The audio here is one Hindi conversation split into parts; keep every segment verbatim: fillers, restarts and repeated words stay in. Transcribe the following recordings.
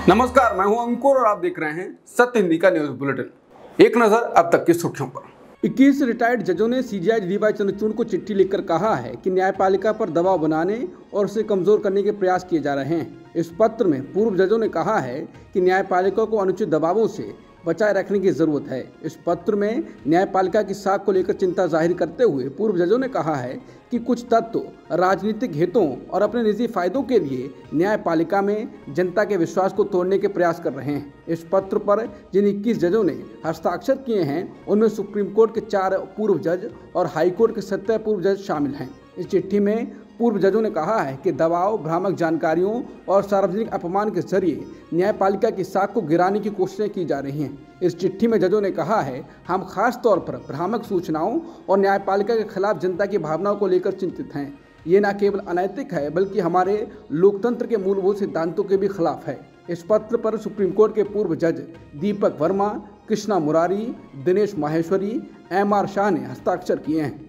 नमस्कार, मैं हूं अंकुर और आप देख रहे हैं सत्य हिंदी का न्यूज बुलेटिन। एक नजर अब तक की सुर्खियों पर। इक्कीस रिटायर्ड जजों ने सीजेआई डी वाई चंद्रचूड़ को चिट्ठी लिखकर कहा है कि न्यायपालिका पर दबाव बनाने और उसे कमजोर करने के प्रयास किए जा रहे हैं। इस पत्र में पूर्व जजों ने कहा है कि न्यायपालिका को अनुचित दबावों से बचाए रखने की जरूरत है। इस पत्र में न्यायपालिका की साख को लेकर चिंता जाहिर करते हुए पूर्व जजों ने कहा है कि कुछ तत्व राजनीतिक हितों और अपने निजी फायदों के लिए न्यायपालिका में जनता के विश्वास को तोड़ने के प्रयास कर रहे हैं। इस पत्र पर जिन इक्कीस जजों ने हस्ताक्षर किए हैं उनमें सुप्रीम कोर्ट के चार पूर्व जज और हाईकोर्ट के सत्रह पूर्व जज शामिल हैं। इस चिट्ठी में पूर्व जजों ने कहा है कि दबाव, भ्रामक जानकारियों और सार्वजनिक अपमान के जरिए न्यायपालिका की साख को गिराने की कोशिशें की जा रही हैं। इस चिट्ठी में जजों ने कहा है, हम खास तौर पर भ्रामक सूचनाओं और न्यायपालिका के खिलाफ जनता की भावनाओं को लेकर चिंतित हैं। ये न केवल अनैतिक है बल्कि हमारे लोकतंत्र के मूलभूत सिद्धांतों के भी खिलाफ है। इस पत्र पर सुप्रीम कोर्ट के पूर्व जज दीपक वर्मा, कृष्णा मुरारी, दिनेश माहेश्वरी, एम आर शाह ने हस्ताक्षर किए हैं।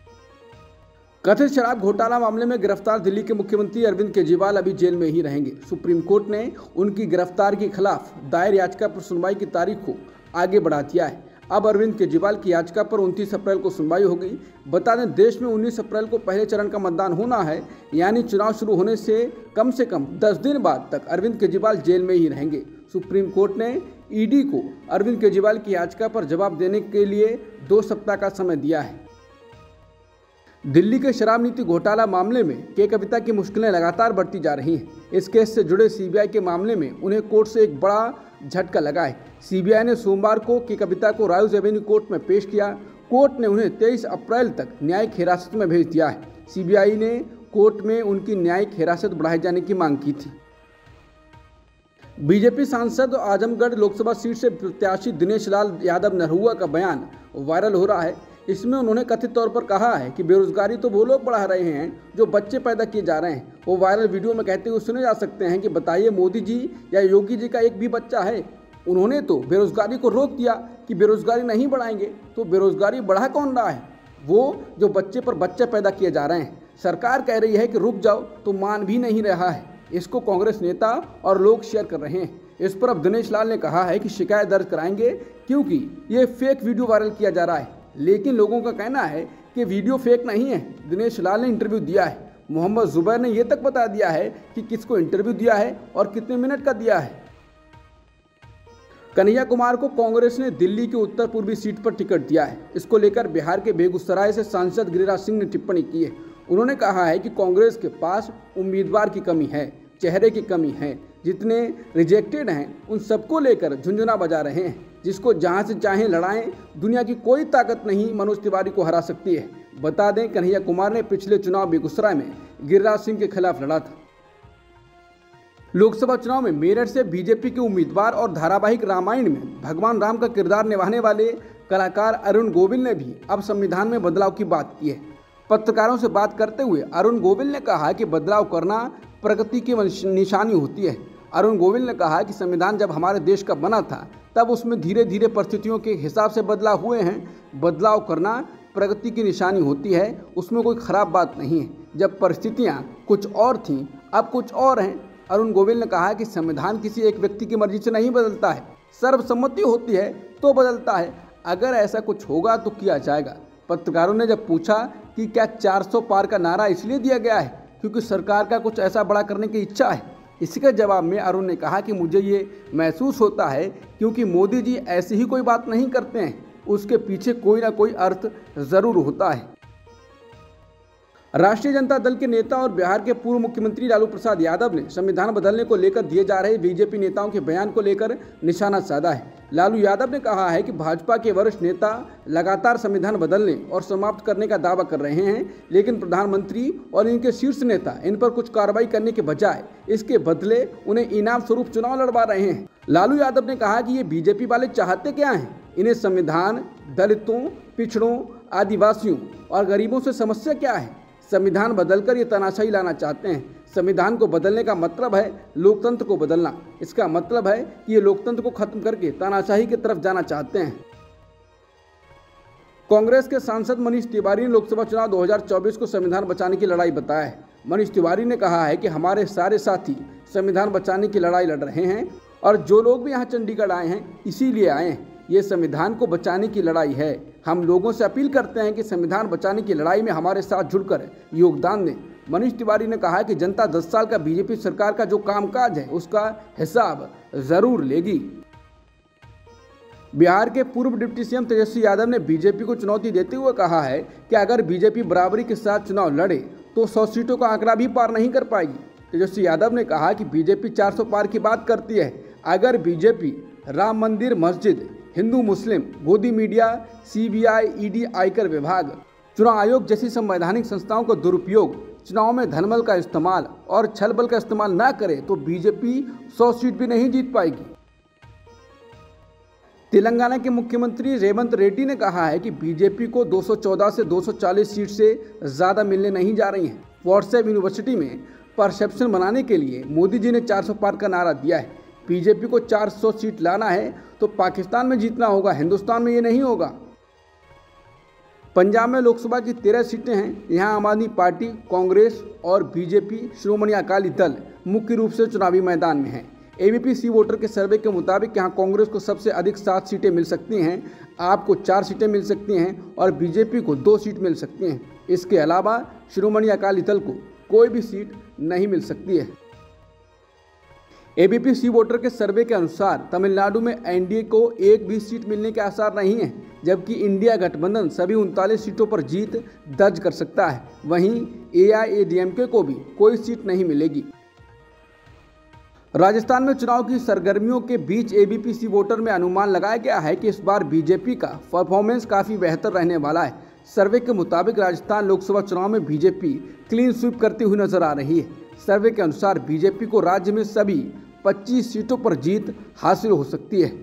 कथित शराब घोटाला मामले में गिरफ्तार दिल्ली के मुख्यमंत्री अरविंद केजरीवाल अभी जेल में ही रहेंगे। सुप्रीम कोर्ट ने उनकी गिरफ्तारी के खिलाफ दायर याचिका पर सुनवाई की तारीख को आगे बढ़ा दिया है। अब अरविंद केजरीवाल की याचिका पर उनतीस अप्रैल को सुनवाई होगी। बता दें, देश में उन्नीस अप्रैल को पहले चरण का मतदान होना है, यानी चुनाव शुरू होने से कम से कम दस दिन बाद तक अरविंद केजरीवाल जेल में ही रहेंगे। सुप्रीम कोर्ट ने ईडी को अरविंद केजरीवाल की याचिका पर जवाब देने के लिए दो सप्ताह का समय दिया है। दिल्ली के शराब नीति घोटाला मामले में के कविता की मुश्किलें लगातार बढ़ती जा रही हैं। इस केस से जुड़े सीबीआई के मामले में उन्हें कोर्ट से एक बड़ा झटका लगा है। सीबीआई ने सोमवार को के कविता को राइज एवेन्यू कोर्ट में पेश किया। कोर्ट ने उन्हें तेईस अप्रैल तक न्यायिक हिरासत में भेज दिया है। सीबीआई ने कोर्ट में उनकी न्यायिक हिरासत बढ़ाए जाने की मांग की थी। बीजेपी सांसद आजमगढ़ लोकसभा सीट से प्रत्याशी दिनेश लाल यादव नरहुआ का बयान वायरल हो रहा है। इसमें उन्होंने कथित तौर पर कहा है कि बेरोजगारी तो वो लोग बढ़ा रहे हैं जो बच्चे पैदा किए जा रहे हैं। वो वायरल वीडियो में कहते हुए सुने जा सकते हैं कि बताइए, मोदी जी या योगी जी का एक भी बच्चा है? उन्होंने तो बेरोजगारी को रोक दिया कि बेरोजगारी नहीं बढ़ाएंगे। तो बेरोजगारी बढ़ा कौन रहा है? वो जो बच्चे पर बच्चे पैदा किए जा रहे हैं। सरकार कह रही है कि रुक जाओ तो मान भी नहीं रहा है। इसको कांग्रेस नेता और लोग शेयर कर रहे हैं। इस पर अब दिनेश लाल ने कहा है कि शिकायत दर्ज कराएंगे क्योंकि ये फेक वीडियो वायरल किया जा रहा है। लेकिन लोगों का कहना है कि वीडियो फेक नहीं है। दिनेश लाल ने इंटरव्यू दिया है। मोहम्मद जुबैर ने यह तक बता दिया है कि किसको इंटरव्यू दिया है और कितने मिनट का दिया है। कन्हैया कुमार को कांग्रेस ने दिल्ली की उत्तर पूर्वी सीट पर टिकट दिया है। इसको लेकर बिहार के बेगूसराय से सांसद गिरिराज सिंह ने टिप्पणी की है। उन्होंने कहा है कि कांग्रेस के पास उम्मीदवार की कमी है, चेहरे की कमी है। जितने रिजेक्टेड हैं उन सबको लेकर झुंझुना बजा रहे हैं। जिसको जहां से चाहें लड़ाएं, दुनिया की कोई ताकत नहीं मनोज तिवारी को हरा सकती है। बता दें, कन्हैया कुमार ने पिछले चुनाव बेगूसराय में गिरिराज सिंह के खिलाफ लड़ा था। लोकसभा चुनाव में मेरठ से बीजेपी के उम्मीदवार और धारावाहिक रामायण में भगवान राम का किरदार निभाने वाले कलाकार अरुण गोविल ने भी अब संविधान में बदलाव की बात की है। पत्रकारों से बात करते हुए अरुण गोविल ने कहा कि बदलाव करना प्रगति की निशानी होती है। अरुण गोविल ने कहा कि संविधान जब हमारे देश का बना था तब उसमें धीरे धीरे परिस्थितियों के हिसाब से बदलाव हुए हैं। बदलाव करना प्रगति की निशानी होती है, उसमें कोई खराब बात नहीं है। जब परिस्थितियां कुछ और थीं, अब कुछ और हैं। अरुण गोविल ने कहा कि संविधान किसी एक व्यक्ति की मर्जी से नहीं बदलता है, सर्वसम्मति होती है तो बदलता है। अगर ऐसा कुछ होगा तो किया जाएगा। पत्रकारों ने जब पूछा कि क्या चार सौ पार का नारा इसलिए दिया गया है क्योंकि सरकार का कुछ ऐसा बड़ा करने की इच्छा है, इसके जवाब में अरुण ने कहा कि मुझे ये महसूस होता है क्योंकि मोदी जी ऐसी ही कोई बात नहीं करते हैं, उसके पीछे कोई ना कोई अर्थ ज़रूर होता है। राष्ट्रीय जनता दल के नेता और बिहार के पूर्व मुख्यमंत्री लालू प्रसाद यादव ने संविधान बदलने को लेकर दिए जा रहे बीजेपी नेताओं के बयान को लेकर निशाना साधा है। लालू यादव ने कहा है कि भाजपा के वरिष्ठ नेता लगातार संविधान बदलने और समाप्त करने का दावा कर रहे हैं, लेकिन प्रधानमंत्री और इनके शीर्ष नेता इन पर कुछ कार्रवाई करने के बजाय इसके बदले उन्हें इनाम स्वरूप चुनाव लड़वा रहे हैं। लालू यादव ने कहा कि ये बीजेपी वाले चाहते क्या हैं? इन्हें संविधान, दलितों, पिछड़ों, आदिवासियों और गरीबों से समस्या क्या है? संविधान बदलकर ये तानाशाही लाना चाहते हैं। संविधान को बदलने का मतलब है लोकतंत्र को बदलना। इसका मतलब है कि ये लोकतंत्र को खत्म करके तानाशाही की तरफ जाना चाहते हैं। कांग्रेस के सांसद मनीष तिवारी ने लोकसभा चुनाव दो हज़ार चौबीस को संविधान बचाने की लड़ाई बताया है। मनीष तिवारी ने कहा है कि हमारे सारे साथी संविधान बचाने की लड़ाई लड़ रहे हैं और जो लोग भी यहाँ चंडीगढ़ आए हैं इसीलिए आए हैं। ये संविधान को बचाने की लड़ाई है। हम लोगों से अपील करते हैं कि संविधान बचाने की लड़ाई में हमारे साथ जुड़कर योगदान दें। मनीष तिवारी ने कहा कि जनता दस साल का बीजेपी सरकार का जो कामकाज है उसका हिसाब जरूर लेगी। बिहार के पूर्व डिप्टी सीएम तेजस्वी यादव ने बीजेपी को चुनौती देते हुए कहा है कि अगर बीजेपी बराबरी के साथ चुनाव लड़े तो सौ सीटों का आंकड़ा भी पार नहीं कर पाएगी। तेजस्वी यादव ने कहा कि बीजेपी चार सौ पार की बात करती है। अगर बीजेपी राम मंदिर, मस्जिद, हिंदू मुस्लिम, गोदी मीडिया, सीबीआई, ईडी, आयकर विभाग, चुनाव आयोग जैसी संवैधानिक संस्थाओं का दुरुपयोग, चुनाव में धनबल का इस्तेमाल और छलबल का इस्तेमाल न करे तो बीजेपी सौ सीट भी नहीं जीत पाएगी। तेलंगाना के मुख्यमंत्री रेवंत रेड्डी ने कहा है कि बीजेपी को दो सौ चौदह से दो सौ चालीस सीट से ज़्यादा मिलने नहीं जा रही हैं। व्हाट्सएप यूनिवर्सिटी में परसेप्शन बनाने के लिए मोदी जी ने चार सौ पार का नारा दिया है। बीजेपी को चार सौ सीट लाना है तो पाकिस्तान में जीतना होगा, हिंदुस्तान में ये नहीं होगा। पंजाब में लोकसभा की तेरह सीटें हैं। यहाँ आम आदमी पार्टी, कांग्रेस और बीजेपी, श्रोमणी अकाली दल मुख्य रूप से चुनावी मैदान में हैं। एबीपी सी वोटर के सर्वे के मुताबिक यहाँ कांग्रेस को सबसे अधिक सात सीटें मिल सकती हैं, आपको चार सीटें मिल सकती हैं और बीजेपी को दो सीट मिल सकती हैं। इसके अलावा श्रोमणी अकाली दल को कोई भी सीट नहीं मिल सकती है। एबीपी सी वोटर के सर्वे के अनुसार तमिलनाडु में एनडीए को एक भी सीट मिलने के आसार नहीं है, जबकि इंडिया गठबंधन सभी उनतालीस सीटों पर जीत दर्ज कर सकता है। वहीं एआईएडीएमके को भी कोई सीट नहीं मिलेगी। राजस्थान में चुनाव की सरगर्मियों के बीच एबीपी सी वोटर में अनुमान लगाया गया है कि इस बार बीजेपी का परफॉर्मेंस काफ़ी बेहतर रहने वाला है। सर्वे के मुताबिक राजस्थान लोकसभा चुनाव में बीजेपी क्लीन स्वीप करती हुई नजर आ रही है। सर्वे के अनुसार बीजेपी को राज्य में सभी पच्चीस सीटों पर जीत हासिल हो सकती है।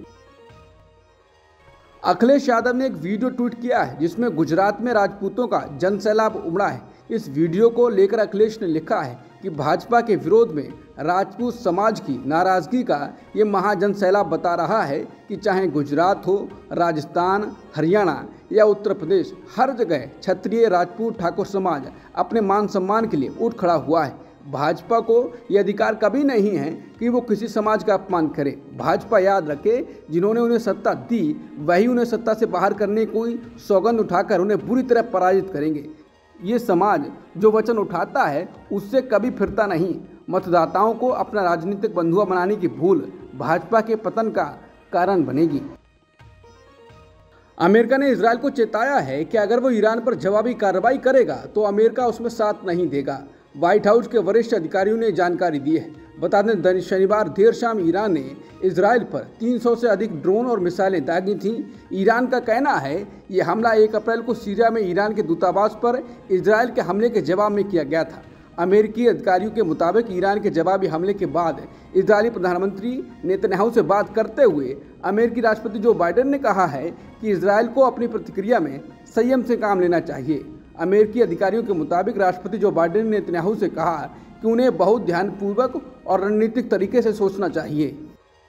अखिलेश यादव ने एक वीडियो ट्वीट किया है जिसमें गुजरात में राजपूतों का जनसैलाब उमड़ा है। इस वीडियो को लेकर अखिलेश ने लिखा है कि भाजपा के विरोध में राजपूत समाज की नाराजगी का ये महाजन सैलाब बता रहा है कि चाहे गुजरात हो, राजस्थान, हरियाणा या उत्तर प्रदेश, हर जगह क्षत्रिय, राजपूत, ठाकुर समाज अपने मान सम्मान के लिए उठ खड़ा हुआ है। भाजपा को ये अधिकार कभी नहीं है कि वो किसी समाज का अपमान करे। भाजपा याद रखे, जिन्होंने उन्हें सत्ता दी वही उन्हें सत्ता से बाहर करने की सौगंध उठाकर उन्हें बुरी तरह पराजित करेंगे। ये समाज जो वचन उठाता है उससे कभी फिरता नहीं। मतदाताओं को अपना राजनीतिक बंधुआ बनाने की भूल भाजपा के पतन का कारण बनेगी। अमेरिका ने इजरायल को चेताया है कि अगर वो ईरान पर जवाबी कार्रवाई करेगा तो अमेरिका उसमें साथ नहीं देगा। व्हाइट हाउस के वरिष्ठ अधिकारियों ने जानकारी दी है। बता दें, शनिवार देर शाम ईरान ने इजरायल पर तीन सौ से अधिक ड्रोन और मिसाइलें दागी थीं। ईरान का कहना है ये हमला एक अप्रैल को सीरिया में ईरान के दूतावास पर इजरायल के हमले के जवाब में किया गया था। अमेरिकी अधिकारियों के मुताबिक ईरान के जवाबी हमले के बाद इजरायली प्रधानमंत्री नेतन्याहू से बात करते हुए अमेरिकी राष्ट्रपति जो बाइडेन ने कहा है कि इजरायल को अपनी प्रतिक्रिया में संयम से काम लेना चाहिए। अमेरिकी अधिकारियों के मुताबिक राष्ट्रपति जो बाइडेन ने नेतन्याहू से कहा कि उन्हें बहुत ध्यानपूर्वक और रणनीतिक तरीके से सोचना चाहिए।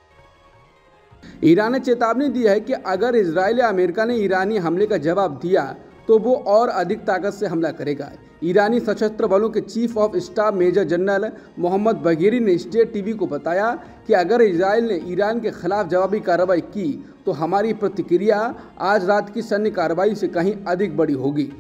ईरान ने चेतावनी दी है कि अगर इजरायल या अमेरिका ने ईरानी हमले का जवाब दिया तो वो और अधिक ताकत से हमला करेगा। ईरानी सशस्त्र बलों के chief of staff major general Mohammad Bagheri ने स्टेट टीवी को बताया कि अगर इजरायल ने ईरान के खिलाफ जवाबी कार्रवाई की तो हमारी प्रतिक्रिया आज रात की सैन्य कार्रवाई से कहीं अधिक बड़ी होगी।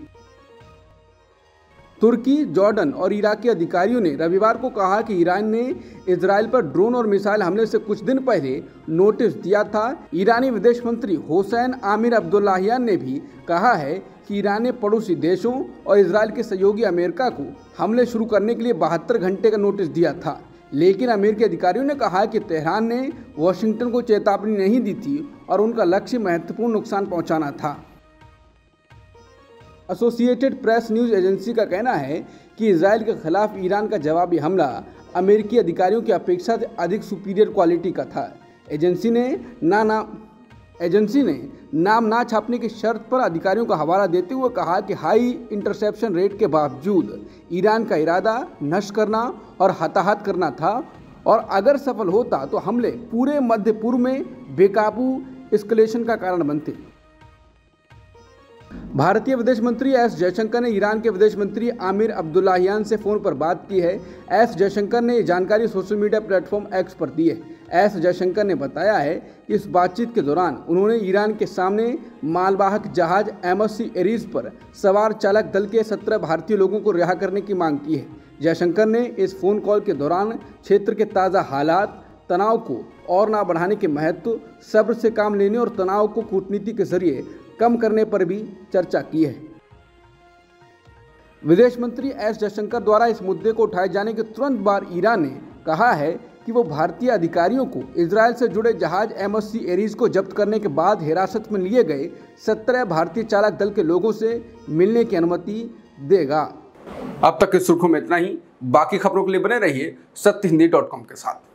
तुर्की, जॉर्डन और इराक के अधिकारियों ने रविवार को कहा कि ईरान ने इजरायल पर ड्रोन और मिसाइल हमले से कुछ दिन पहले नोटिस दिया था। ईरानी विदेश मंत्री हुसैन आमिर अब्दुल्लाहियान ने भी कहा है कि ईरान ने पड़ोसी देशों और इजरायल के सहयोगी अमेरिका को हमले शुरू करने के लिए बहत्तर घंटे का नोटिस दिया था। लेकिन अमेरिकी अधिकारियों ने कहा कि तेहरान ने वाशिंगटन को चेतावनी नहीं दी थी और उनका लक्ष्य महत्वपूर्ण नुकसान पहुंचाना था। एसोसिएटेड प्रेस न्यूज़ एजेंसी का कहना है कि इजरायल के खिलाफ ईरान का जवाबी हमला अमेरिकी अधिकारियों की अपेक्षा से अधिक सुपीरियर क्वालिटी का था। एजेंसी ने ना ना एजेंसी ने नाम ना छापने की शर्त पर अधिकारियों का हवाला देते हुए कहा कि हाई इंटरसेप्शन रेट के बावजूद ईरान का इरादा नष्ट करना और हताहत करना था और अगर सफल होता तो हमले पूरे मध्य पूर्व में बेकाबू एस्केलेशन का कारण बनते। भारतीय विदेश मंत्री एस जयशंकर ने ईरान के विदेश मंत्री आमिर अब्दुल्लाहियान से फोन पर बात की है। एस जयशंकर ने ये जानकारी सोशल मीडिया प्लेटफॉर्म एक्स पर दी है। एस जयशंकर ने बताया है कि इस बातचीत के दौरान उन्होंने ईरान के सामने मालवाहक जहाज एम एस सी एरीज पर सवार चालक दल के सत्रह भारतीय लोगों को रिहा करने की मांग की है। जयशंकर ने इस फोन कॉल के दौरान क्षेत्र के ताज़ा हालात, तनाव को और ना बढ़ाने के महत्व, सब्र से काम लेने और तनाव को कूटनीति के जरिए कम करने पर भी चर्चा की है। विदेश मंत्री एस जयशंकर द्वारा इस मुद्दे को उठाए जाने के तुरंत बाद ईरान ने कहा है कि वो भारतीय अधिकारियों को इजरायल से जुड़े जहाज एम एस सी एरीज को जब्त करने के बाद हिरासत में लिए गए सत्रह भारतीय चालक दल के लोगों से मिलने की अनुमति देगा। अब तक की सुर्खियों में इतना ही। बाकी खबरों के लिए बने रहिए सत्य हिंदी डॉट कॉम के साथ।